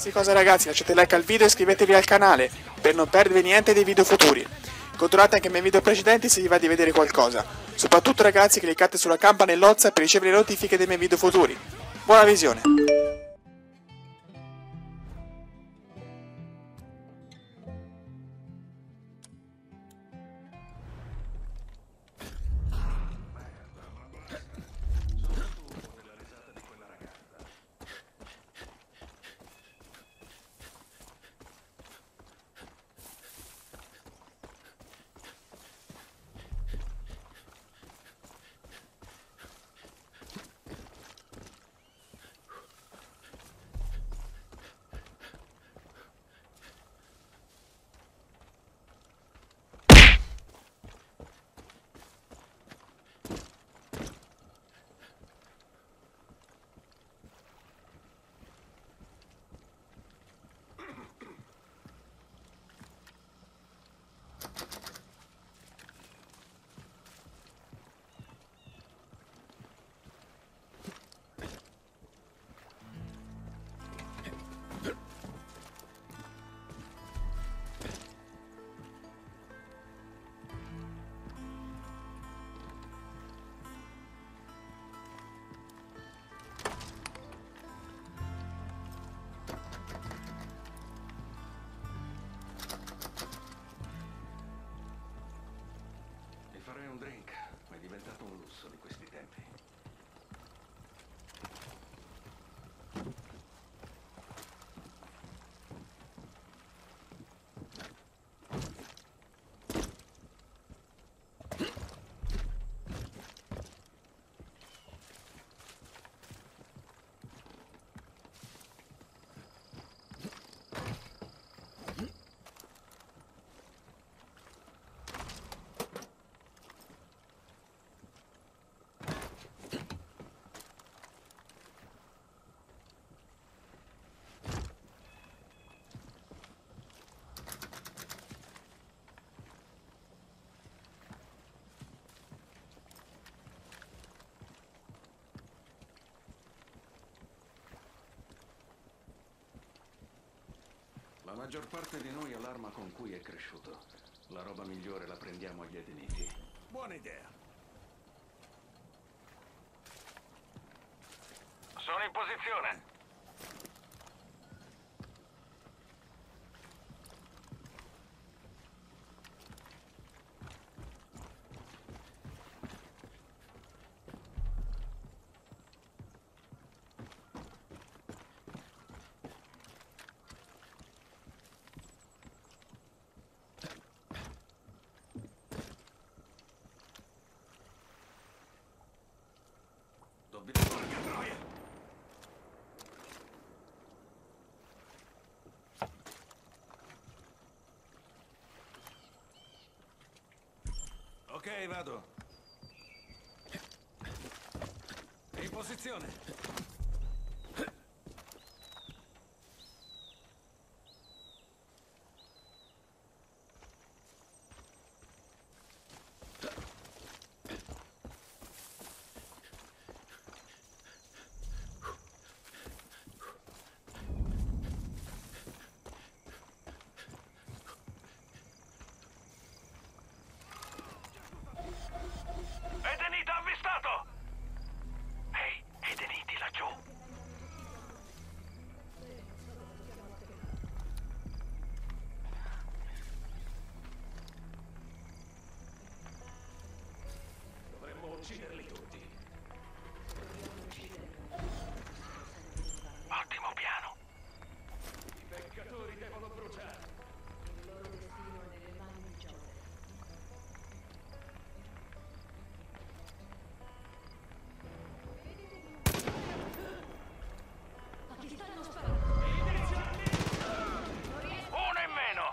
Qualsiasi cosa ragazzi, lasciate like al video e iscrivetevi al canale per non perdervi niente dei video futuri. Controllate anche i miei video precedenti se vi va di vedere qualcosa. Soprattutto ragazzi, cliccate sulla campanellozza per ricevere le notifiche dei miei video futuri. Buona visione! Farei un drink, ma è diventato un lusso di questi tempi. La maggior parte di noi ha l'arma con cui è cresciuto. La roba migliore la prendiamo agli Edeniti. Buona idea. Sono in posizione. Porca troia! Ok, vado. In posizione. Edenita avvistato! Ehi, Edeniti laggiù! Dovremmo ucciderli tutti. Ottimo piano. I peccatori devono bruciare. Il loro destino è nelle mani di Joseph. Ma chi stanno sparando? Uno in meno!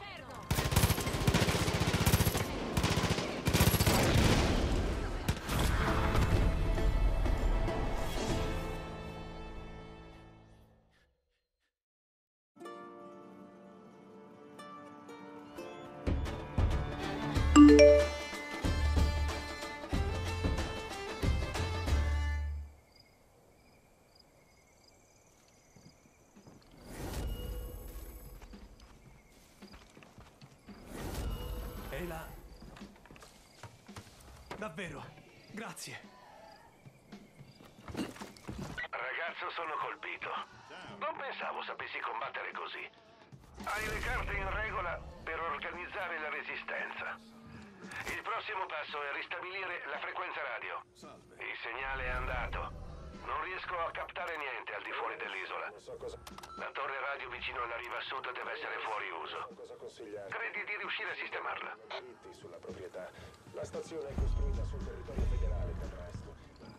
Leila... Davvero, grazie. Ragazzo, sono colpito. Non pensavo sapessi combattere così. Hai le carte in regola per organizzare la resistenza. Il prossimo passo è ristabilire la frequenza radio. Il segnale è andato. Non riesco a captare niente al di fuori dell'isola. La torre radio vicino alla riva sud deve essere fuori uso. Credi di riuscire a sistemarla? Diritti sulla proprietà. La stazione è costruita sul territorio federale, del resto.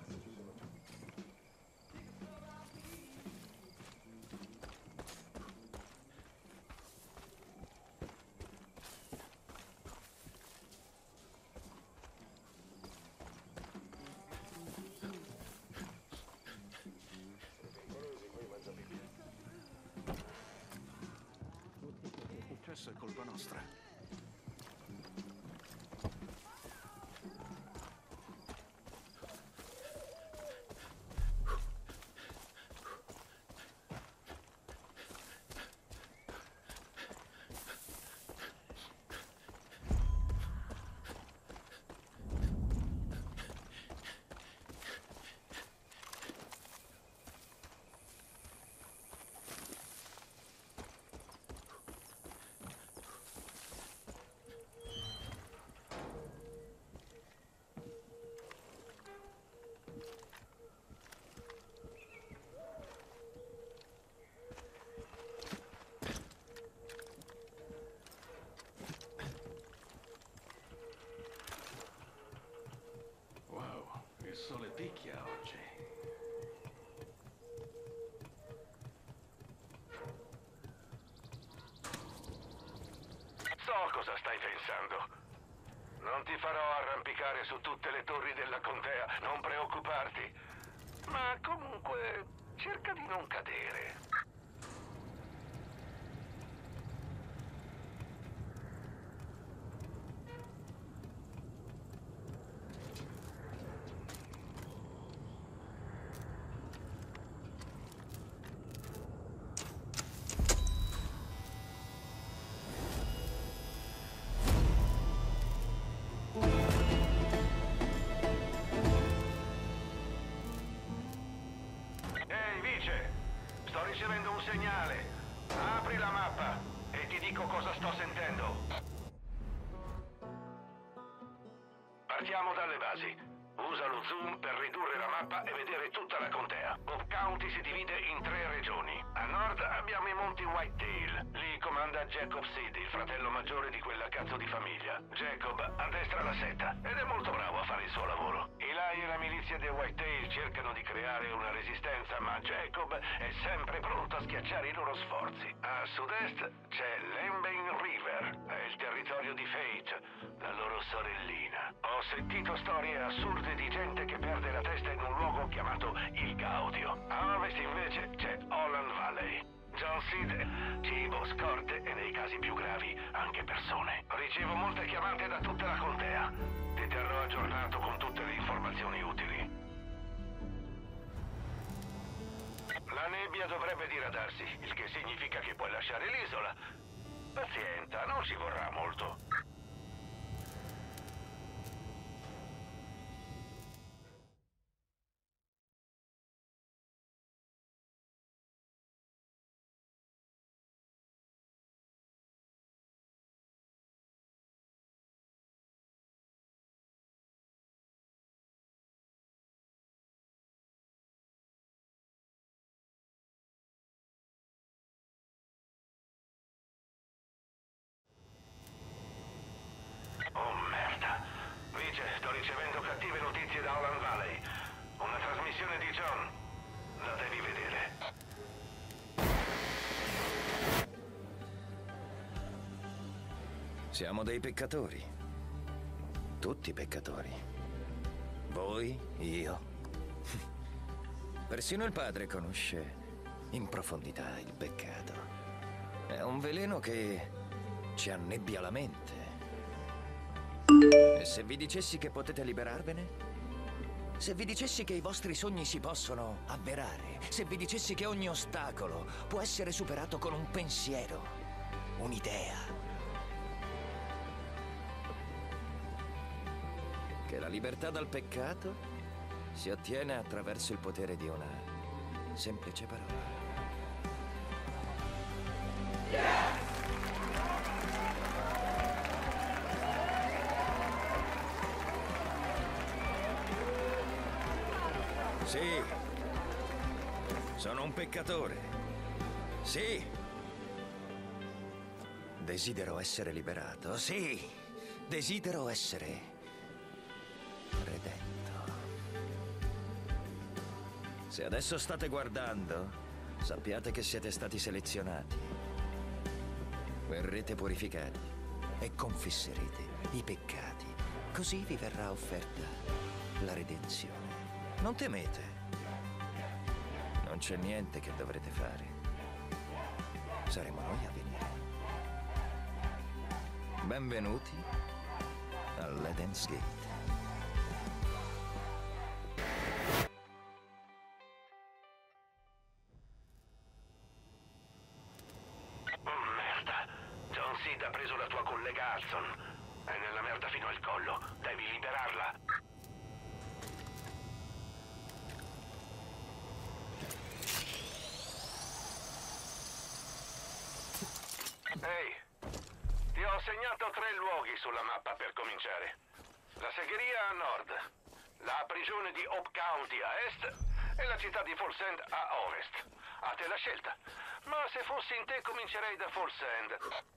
È colpa nostra. Il sole picchia oggi. So cosa stai pensando. Non ti farò arrampicare su tutte le torri della contea, non preoccuparti. Ma comunque, cerca di non cadere. Sto ricevendo un segnale. Apri la mappa e ti dico cosa sto sentendo. Partiamo dalle basi. Usa lo zoom per ridurre la mappa e vedere tutta la contea. Cobb County si divide in 3 regioni. A nord abbiamo i monti Whitetail. Lì comanda Jacob Seed, il fratello maggiore di quella cazzo di famiglia. Jacob addestra la setta ed è molto bravo a fare il suo lavoro. Eli e la milizia dei Whitetail cercano di creare una resistenza, ma Jacob è sempre pronto a schiacciare i loro sforzi. A sud-est c'è l'Embane River, è il territorio di Fate, la loro sorellina. Ho sentito storie assurde di gente che perde la testa in un luogo chiamato il Gaudio. A ovest invece c'è Holland Valley. John Seed, cibo, scorte e nei casi più gravi anche persone. Ricevo molte chiamate da tutta la contea. Ti terrò aggiornato con tutte le informazioni utili. La nebbia dovrebbe diradarsi, il che significa che puoi lasciare l'isola. Pazienza, non ci vorrà molto. Oh merda. Vice, sto ricevendo cattive notizie da Holland Valley. Una trasmissione di John. La devi vedere. Siamo dei peccatori. Tutti peccatori. Voi, io. Persino il padre conosce in profondità il peccato. È un veleno che ci annebbia la mente. E se vi dicessi che potete liberarvene? Se vi dicessi che i vostri sogni si possono avverare? Se vi dicessi che ogni ostacolo può essere superato con un pensiero, un'idea? che la libertà dal peccato si ottiene attraverso il potere di una semplice parola. Sì, sono un peccatore. Sì. Desidero essere liberato. Sì, desidero essere redento. Se adesso state guardando, sappiate che siete stati selezionati. Verrete purificati e confesserete i peccati. Così vi verrà offerta la redenzione. Non temete. Non c'è niente che dovrete fare. Saremo noi a venire. Benvenuti all'Eden's Gate. Oh, merda. John Seed ha preso la tua collega Hudson. È nella merda fino al collo. Devi liberarla. Ehi, ti ho segnato 3 luoghi sulla mappa per cominciare. La segheria a nord, la prigione di Hope County a est e la città di Falls End a ovest. A te la scelta. Ma se fossi in te comincerei da Falls End.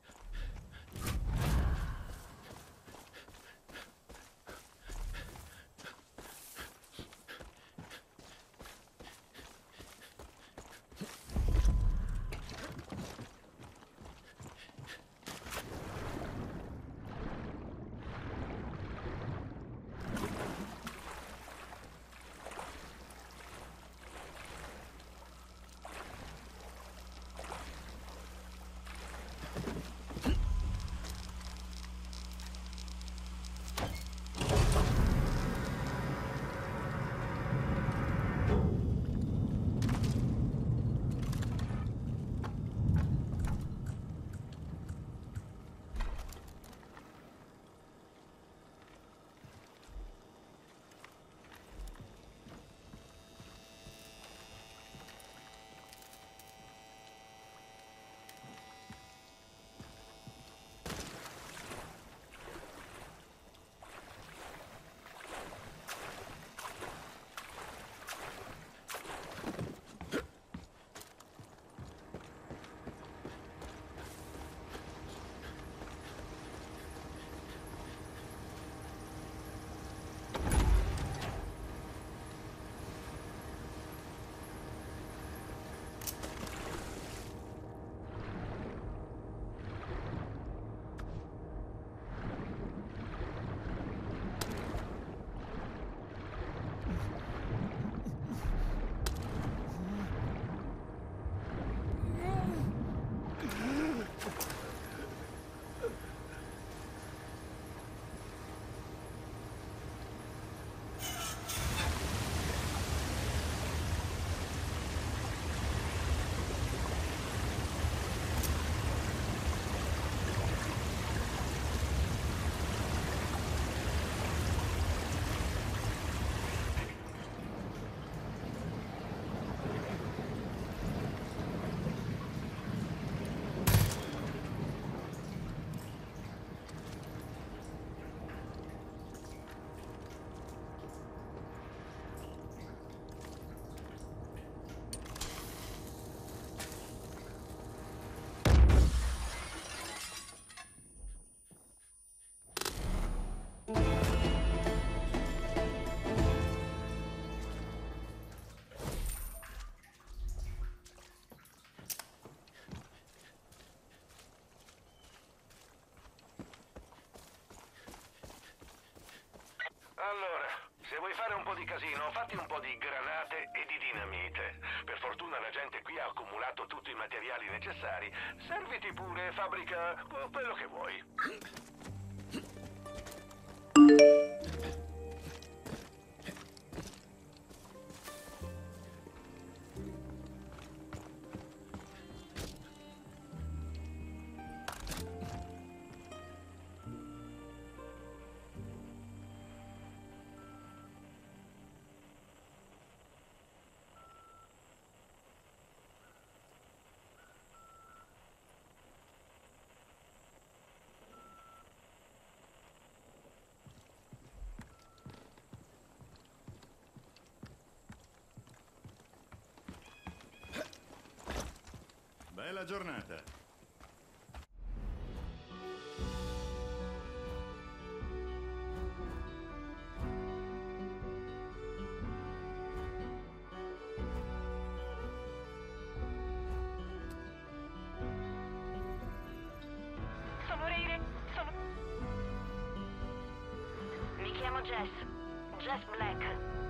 Allora, se vuoi fare un po' di casino, fatti un po' di granate e di dinamite. Per fortuna la gente qui ha accumulato tutti i materiali necessari. Serviti pure, fabbrica quello che vuoi. Buona giornata. Sono Rayre. Mi chiamo Jess. Jess Black.